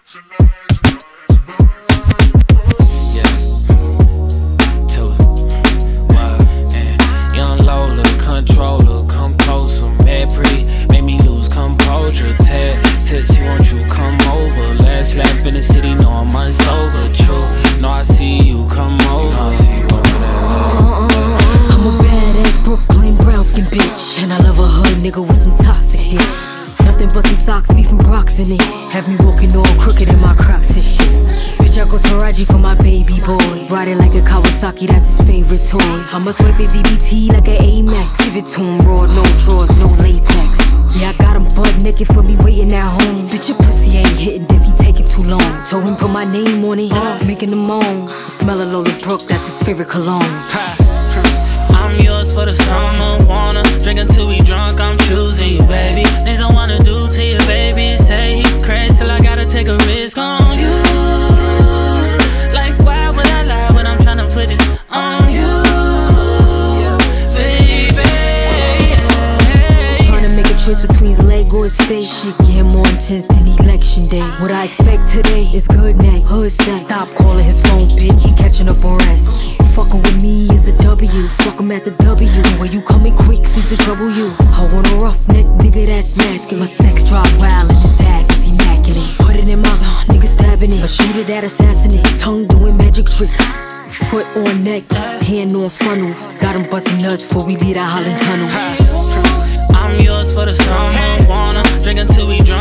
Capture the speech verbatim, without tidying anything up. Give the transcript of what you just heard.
Yeah. Tell her. Wow. And young Lola, controller, come closer. Mad pretty, make me lose composure. Tad tipsy, won't you come over? Last lap in the city, no I'm unsober. True, no I see you, come over. No, I see you over there. I'm a badass Brooklyn brown skin bitch, and I love a hood nigga with some toxic dick. Nothing but some socks, beef and rocks in it. Have me walking all crooked in my Crocs and shit. Bitch, I go to Raji for my baby boy. Riding like a Kawasaki, that's his favorite toy. I'ma swipe his E B T like an Amex. Give it to him raw, no drawers, no latex. Yeah, I got him butt naked for me waiting at home. Bitch, your pussy ain't hitting if he taking too long. Told him put my name on it, making him moan. The smell of Lola Brooke, that's his favorite cologne. I'm yours for the summer, wanna drink until we drunk, I'm choosing you, baby. Things I wanna do to you, baby. Say he crazy till I gotta take a risk on you. Like why would I lie when I'm tryna put this on you, baby? Tryna make a choice between his leg or his face. Shit getting more intense than election day. What I expect today is good neck, hood sex. Stop calling his phone, bitch, he catching up on rest. Fucking with me is a W, fuck him at the W. When you coming quick, seems to trouble you. I want a roughneck nigga that's masculine. My sex drive wild and his ass is immaculate. Put it in my mouth, nigga stabbing it. A shooter that assassinate, tongue doing magic tricks. Foot on neck, hand on funnel. Got him busting nuts before we leave that Holland tunnel. I'm yours for the summer, wanna drink until we drunk.